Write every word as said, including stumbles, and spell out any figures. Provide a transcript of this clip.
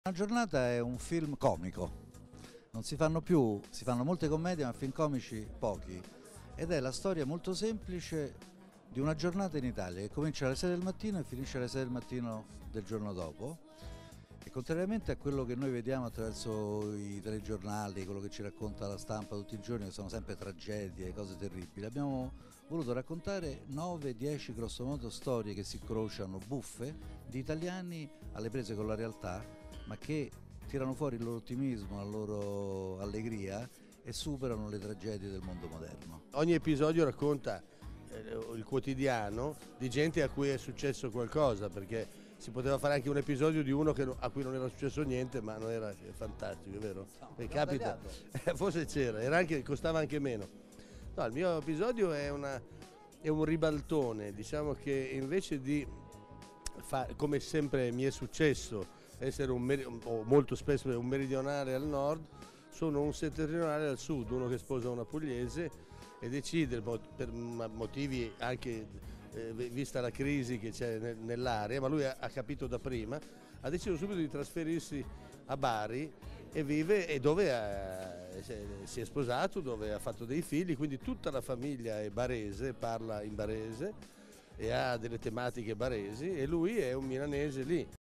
Una giornata è un film comico, non si fanno più, si fanno molte commedie ma film comici pochi, ed è la storia molto semplice di una giornata in Italia che comincia alle sei del mattino e finisce alle sei del mattino del giorno dopo, e contrariamente a quello che noi vediamo attraverso i telegiornali, quello che ci racconta la stampa tutti i giorni, che sono sempre tragedie, cose terribili, abbiamo voluto raccontare nove dieci grossomodo storie che si incrociano, buffe, di italiani alle prese con la realtà, ma che tirano fuori il loro ottimismo, la loro allegria e superano le tragedie del mondo moderno. Ogni episodio racconta eh, il quotidiano di gente a cui è successo qualcosa, perché si poteva fare anche un episodio di uno che, a cui non era successo niente, ma non era fantastico, è vero? No, Mi capita, eh, forse c'era, era anche, costava anche meno. No, il mio episodio è, una, è un ribaltone, diciamo che invece di, fa, come sempre mi è successo, essere un, o molto spesso un meridionale al nord, sono un settentrionale al sud, uno che sposa una pugliese e decide, per motivi anche eh, vista la crisi che c'è nell'area, ma lui ha, ha capito da prima, ha deciso subito di trasferirsi a Bari e vive, e dove ha, si è sposato, dove ha fatto dei figli, quindi tutta la famiglia è barese, parla in barese e ha delle tematiche baresi, e lui è un milanese lì.